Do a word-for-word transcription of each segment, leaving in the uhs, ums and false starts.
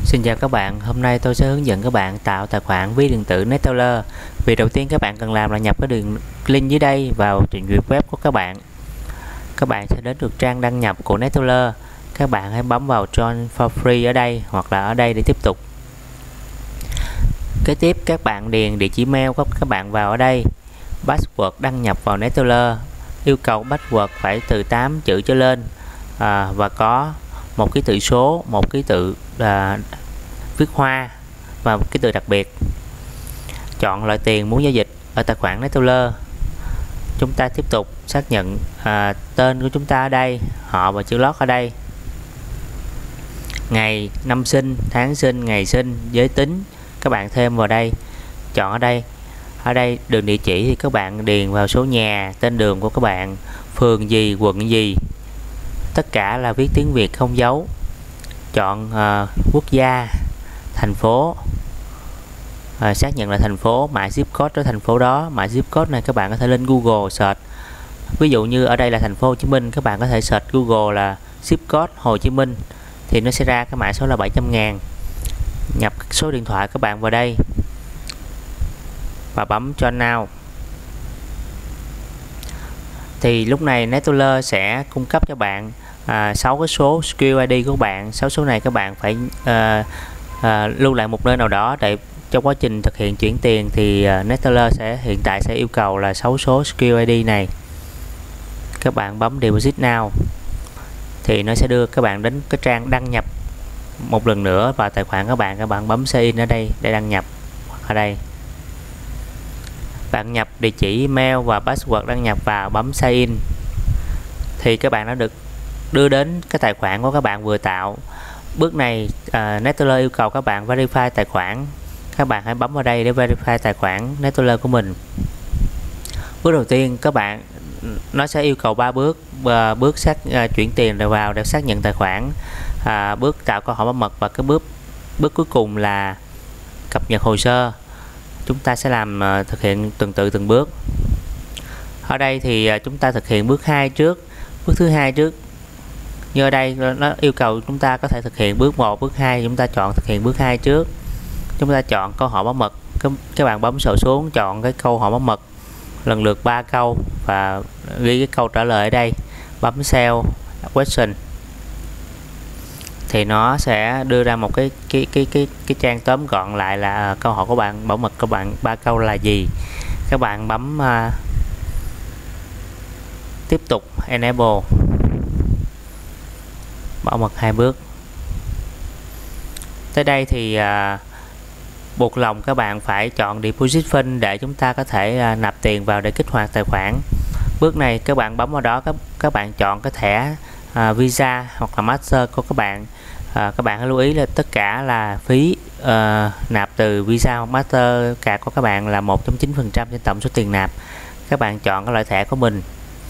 Xin chào các bạn, hôm nay tôi sẽ hướng dẫn các bạn tạo tài khoản ví điện tử Neteller. Việc đầu tiên các bạn cần làm là nhập cái đường link dưới đây vào trình duyệt web của các bạn. Các bạn sẽ đến được trang đăng nhập của Neteller. Các bạn hãy bấm vào Join for free ở đây hoặc là ở đây để tiếp tục. Kế tiếp các bạn điền địa chỉ mail của các bạn vào ở đây. Password đăng nhập vào Neteller. Yêu cầu password phải từ tám chữ trở lên à, và có một ký tự số, một ký tự à, viết hoa và một ký tự đặc biệt. Chọn loại tiền muốn giao dịch ở tài khoản Neteller. Chúng ta tiếp tục xác nhận à, tên của chúng ta ở đây, họ và chữ lót ở đây, ngày, năm sinh, tháng sinh, ngày sinh, giới tính các bạn thêm vào đây. Chọn ở đây, ở đây đường địa chỉ thì các bạn điền vào số nhà, tên đường của các bạn, phường gì, quận gì, tất cả là viết tiếng Việt không dấu. Chọn uh, quốc gia, thành phố, uh, xác nhận là thành phố, mã zip code ở thành phố đó. Mã zip code này các bạn có thể lên Google search. Ví dụ như ở đây là thành phố Hồ Chí Minh, các bạn có thể search Google là zip code Hồ Chí Minh thì nó sẽ ra cái mã số là bảy trăm ngàn. Nhập số điện thoại các bạn vào đây và bấm cho now. Thì lúc này Neteller sẽ cung cấp cho bạn à, sáu cái số skill i đê của bạn. Sáu số này các bạn phải à, à, lưu lại một nơi nào đó để trong quá trình thực hiện chuyển tiền thì uh, Neteller sẽ hiện tại sẽ yêu cầu là sáu số skill i đê này. Các bạn bấm deposit now thì nó sẽ đưa các bạn đến cái trang đăng nhập một lần nữa vào tài khoản các bạn. Các bạn bấm sign in ở đây để đăng nhập. Ở đây bạn nhập địa chỉ email và password đăng nhập vào, bấm sign in thì các bạn đã được đưa đến cái tài khoản của các bạn vừa tạo. Bước này uh, Neteller yêu cầu các bạn verify tài khoản. Các bạn hãy bấm vào đây để verify tài khoản Neteller của mình. Bước đầu tiên các bạn nó sẽ yêu cầu ba bước. Uh, bước xác uh, chuyển tiền rồi vào để xác nhận tài khoản, uh, bước tạo câu hỏi bảo mật và cái bước bước cuối cùng là cập nhật hồ sơ. Chúng ta sẽ làm uh, thực hiện từng tự từng bước. Ở đây thì uh, chúng ta thực hiện bước hai trước. Bước thứ hai trước như ở đây nó yêu cầu chúng ta có thể thực hiện bước một, bước hai, chúng ta chọn thực hiện bước hai trước. Chúng ta chọn câu hỏi bảo mật. Các, các bạn bấm sổ xuống chọn cái câu hỏi bảo mật lần lượt ba câu và ghi cái câu trả lời ở đây, bấm send question thì nó sẽ đưa ra một cái cái cái cái cái trang tóm gọn lại là uh, câu hỏi của bạn bảo mật của bạn ba câu là gì. Các bạn bấm uh, tiếp tục enable, bảo mật hai bước. Tới đây thì uh, buộc lòng các bạn phải chọn deposit fund để chúng ta có thể uh, nạp tiền vào để kích hoạt tài khoản. Bước này các bạn bấm vào đó, các các bạn chọn cái thẻ uh, Visa hoặc là Master của các bạn. Uh, các bạn hãy lưu ý là tất cả là phí uh, nạp từ Visa hoặc Master cả của các bạn là một phẩy chín phần trăm trên tổng số tiền nạp. Các bạn chọn cái loại thẻ của mình.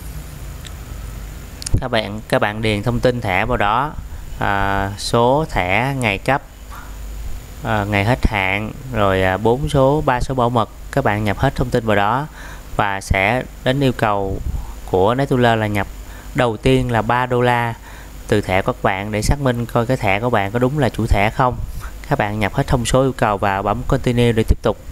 Các bạn các bạn điền thông tin thẻ vào đó, à, số thẻ, ngày cấp, à, ngày hết hạn, rồi bốn số, ba số bảo mật. Các bạn nhập hết thông tin vào đó và sẽ đến yêu cầu của Neteller là nhập đầu tiên là ba đô la từ thẻ của các bạn để xác minh coi cái thẻ của bạn có đúng là chủ thẻ không. Các bạn nhập hết thông số yêu cầu và bấm continue để tiếp tục.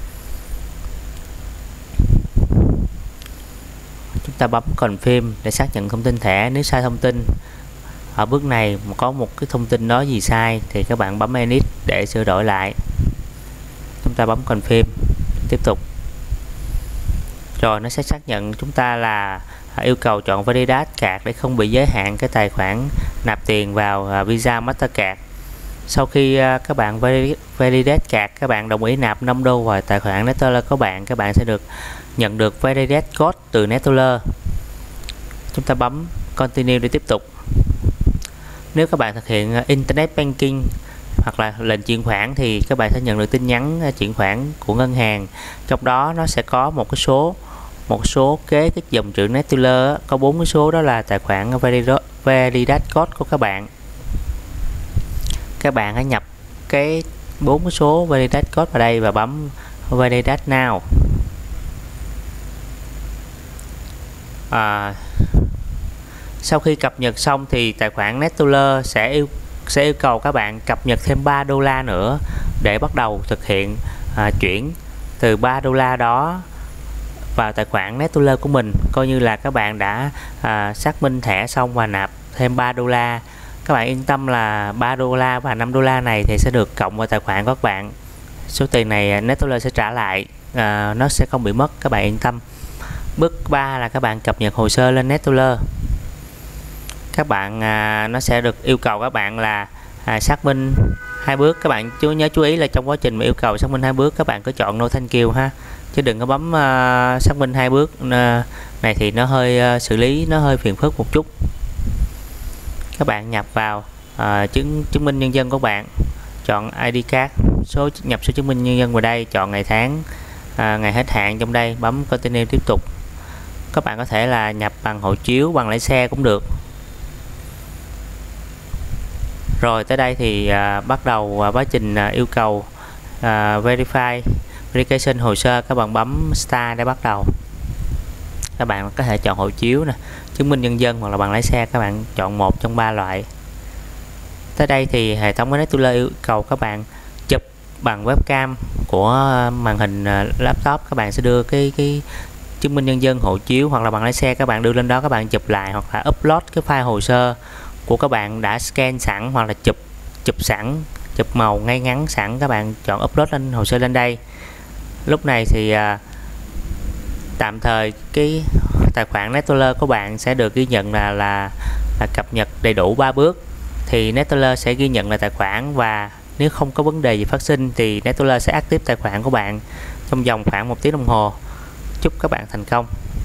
Chúng ta bấm confirm để xác nhận thông tin thẻ. Nếu sai thông tin ở bước này mà có một cái thông tin đó gì sai thì các bạn bấm edit để sửa đổi lại. Chúng ta bấm confirm tiếp tục. Rồi nó sẽ xác nhận chúng ta là yêu cầu chọn validate card để không bị giới hạn cái tài khoản nạp tiền vào Visa Mastercard. Sau khi các bạn validate card, các bạn đồng ý nạp năm đô vào tài khoản Neteller của bạn, các bạn sẽ được nhận được validate code từ Neteller. Chúng ta bấm continue để tiếp tục. Nếu các bạn thực hiện internet banking hoặc là lệnh chuyển khoản thì các bạn sẽ nhận được tin nhắn chuyển khoản của ngân hàng. Trong đó nó sẽ có một cái số một số kế cái dòng chữ Neteller, có bốn cái số, đó là tài khoản validate code của các bạn. Các bạn hãy nhập cái bốn cái số validate code vào đây và bấm validate now. À, sau khi cập nhật xong thì tài khoản Neteller sẽ yêu sẽ yêu cầu các bạn cập nhật thêm ba đô la nữa để bắt đầu thực hiện à, chuyển từ ba đô la đó vào tài khoản Neteller của mình, coi như là các bạn đã à, xác minh thẻ xong và nạp thêm ba đô la. Các bạn yên tâm là ba đô la và năm đô la này thì sẽ được cộng vào tài khoản của các bạn. Số tiền này Neteller sẽ trả lại, à, nó sẽ không bị mất, các bạn yên tâm. Bước ba là các bạn cập nhật hồ sơ lên Neteller. Các bạn à, nó sẽ được yêu cầu các bạn là à, xác minh hai bước. Các bạn chú nhớ chú ý là trong quá trình mà yêu cầu xác minh hai bước, các bạn cứ chọn no thank you ha, chứ đừng có bấm uh, xác minh hai bước uh, này thì nó hơi uh, xử lý nó hơi phiền phức một chút. Các bạn nhập vào uh, chứng chứng minh nhân dân của bạn, chọn i đê card, số nhập số chứng minh nhân dân vào đây, chọn ngày tháng, uh, ngày hết hạn trong đây, bấm continue tiếp tục. Các bạn có thể là nhập bằng hộ chiếu, bằng lái xe cũng được. Rồi tới đây thì uh, bắt đầu uh, quá trình uh, yêu cầu uh, verify verification hồ sơ. Các bạn bấm start để bắt đầu. Các bạn có thể chọn hộ chiếu nè, chứng minh nhân dân hoặc là bằng lái xe, các bạn chọn một trong ba loại. Tới đây thì hệ thống của Neteller yêu cầu các bạn chụp bằng webcam của màn hình laptop. Các bạn sẽ đưa cái cái chứng minh nhân dân, hộ chiếu hoặc là bằng lái xe, các bạn đưa lên đó, các bạn chụp lại hoặc là upload cái file hồ sơ của các bạn đã scan sẵn hoặc là chụp chụp sẵn, chụp màu ngay ngắn sẵn, các bạn chọn upload lên hồ sơ lên đây. Lúc này thì à, tạm thời cái tài khoản Neteller của bạn sẽ được ghi nhận là là, là cập nhật đầy đủ ba bước, thì Neteller sẽ ghi nhận là tài khoản, và nếu không có vấn đề gì phát sinh thì Neteller sẽ active tài khoản của bạn trong vòng khoảng một tiếng đồng hồ. Chúc các bạn thành công.